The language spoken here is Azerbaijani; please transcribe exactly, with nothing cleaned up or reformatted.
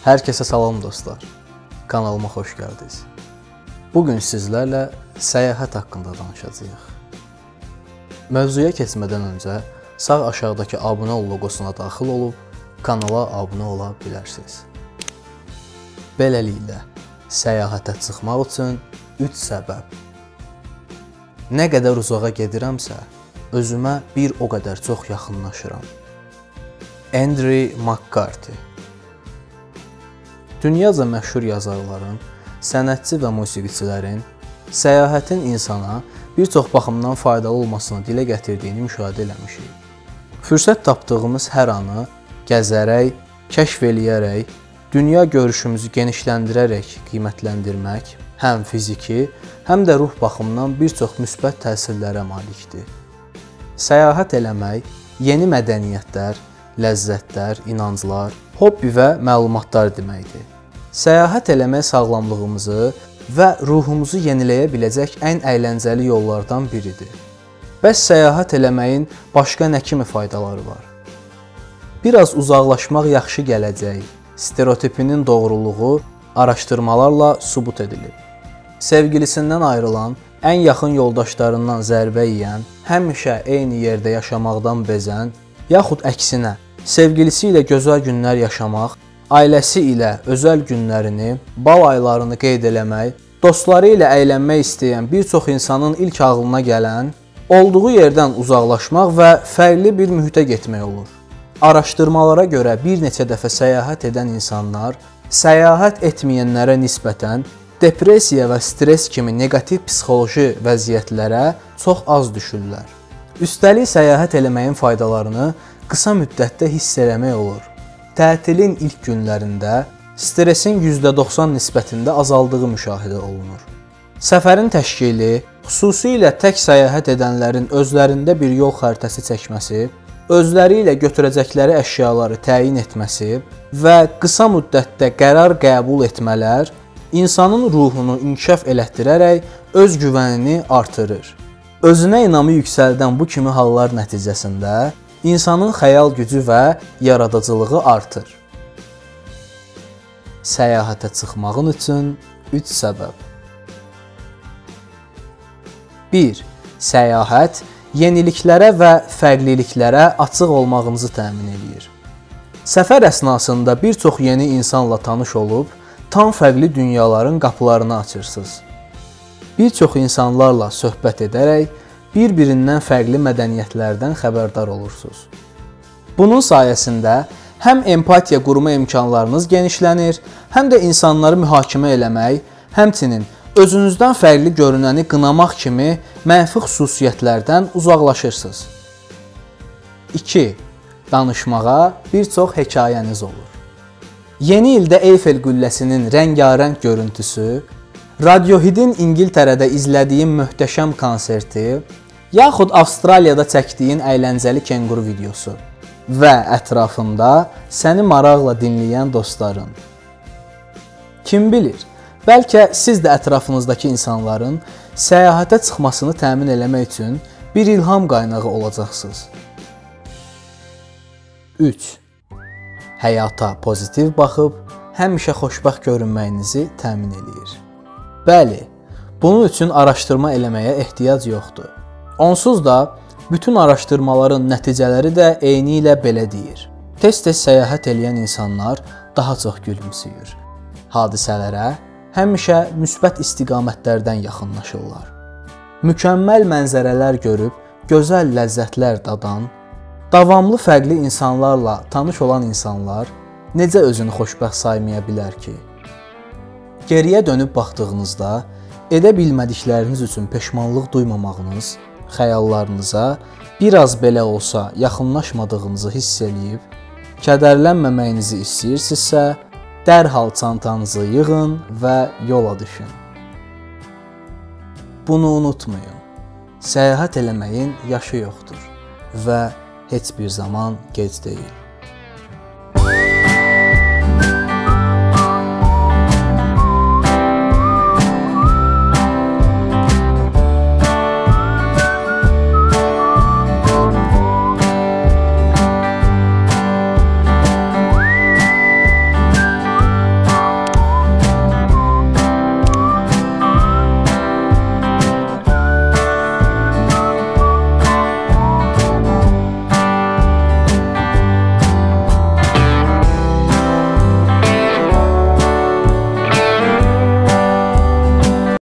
Hər kəsə salam dostlar, kanalıma xoş gəldiniz. Bugün sizlərlə səyahət haqqında danışacağıq. Mövzuya keçmədən öncə sağ aşağıdakı abunə ol loqosuna daxil olub kanala abunə ola bilərsiniz. Beləliklə, səyahətə çıxmaq üçün üç səbəb. Nə qədər uzağa gedirəmsə, özümə bir o qədər çox yaxınlaşıram. Andrew McCarthy. Dünyaca məşhur yazarların, sənətçi və musiqiçilərin səyahətin insana bir çox baxımdan faydalı olmasını dilə gətirdiyini müşahidə eləmişik. Fürsət tapdığımız hər anı gəzərək, kəşf eləyərək, dünya görüşümüzü genişləndirərək qiymətləndirmək həm fiziki, həm də ruh baxımından bir çox müsbət təsirlərə malikdir. Səyahət eləmək yeni mədəniyyətlər, ləzzətlər, inanclar, hobbi və məlumatlar deməkdir. Səyahət eləmək sağlamlığımızı və ruhumuzu yeniləyə biləcək ən əyləncəli yollardan biridir. Bəs səyahət eləməyin başqa nə kimi faydaları var? Biraz uzaqlaşmaq yaxşı gələcək, stereotipinin doğruluğu araşdırmalarla sübut edilib. Sevgilisindən ayrılan, ən yaxın yoldaşlarından zərbə yeyən, həmişə eyni yerdə yaşamaqdan bezən, yaxud əksinə, sevgilisi ilə gözəl günlər yaşamaq, ailəsi ilə özəl günlərini, bal aylarını qeyd eləmək, dostları ilə əylənmək istəyən bir çox insanın ilk ağlına gələn, olduğu yerdən uzaqlaşmaq və fərqli bir mühitə getmək olur. Araşdırmalara görə bir neçə dəfə səyahət edən insanlar, səyahət etməyənlərə nisbətən depressiya və stres kimi neqativ psixoloji vəziyyətlərə çox az düşürlər. Üstəlik səyahət eləməyin faydalarını qısa müddətdə hiss eləmək olur. Tətilin ilk günlərində stresin yüzdə doxsan nisbətində azaldığı müşahidə olunur. Səfərin təşkili, xüsusilə tək səyahət edənlərin özlərində bir yol xəritəsi çəkməsi, özləri ilə götürəcəkləri əşyaları təyin etməsi və qısa müddətdə qərar qəbul etmələr insanın ruhunu inkişaf elətdirərək öz güvənini artırır. Özünə inamı yüksəldən bu kimi hallar nəticəsində insanın xəyal gücü və yaradıcılığı artır. Səyahətə çıxmağın üçün üç səbəb. bir. Səyahət yeniliklərə və fərqliliklərə açıq olmağınızı təmin edir. Səfər əsnasında bir çox yeni insanla tanış olub, tam fərqli dünyaların qapılarını açırsınız. Bir çox insanlarla söhbət edərək, bir-birindən fərqli mədəniyyətlərdən xəbərdar olursunuz. Bunun sayəsində həm empatiya qurma imkanlarınız genişlənir, həm də insanları mühakimə eləmək, həmçinin özünüzdən fərqli görünəni qınamaq kimi mənfi xüsusiyyətlərdən uzaqlaşırsınız. iki. Danışmağa bir çox hekayəniz olur. Yeni ildə Eyfel qülləsinin rəngarəng görüntüsü, Radiohead'in İngiltərədə izlədiyin möhtəşəm konserti, yaxud Avstraliyada çəkdiyin əyləncəli kenquru videosu və ətrafında səni maraqla dinləyən dostların. Kim bilir, bəlkə siz də ətrafınızdakı insanların səyahətə çıxmasını təmin eləmək üçün bir ilham qaynağı olacaqsınız. üç. Həyata pozitiv baxıb, həmişə xoşbəxt görünməyinizi təmin eləyir. Bəli, bunun üçün araşdırma eləməyə ehtiyac yoxdur. Onsuz da bütün araşdırmaların nəticələri də eyni ilə belə deyir. Tez-tez səyahət eləyən insanlar daha çox gülümsüyür. Hadisələrə həmişə müsbət istiqamətlərdən yaxınlaşırlar. Mükəmməl mənzərələr görüb, gözəl ləzzətlər dadan, davamlı fərqli insanlarla tanış olan insanlar necə özünü xoşbəxt saymaya bilər ki? Geriyə dönüb baxdığınızda, edə bilmədikləriniz üçün peşmanlıq duymamağınız, xəyallarınıza biraz belə olsa yaxınlaşmadığınızı hiss eləyib, kədərlənməməyinizi istəyirsinizsə, dərhal çantanızı yığın və yola düşün. Bunu unutmayın, səyahət eləməyin yaşı yoxdur və heç bir zaman gec deyil.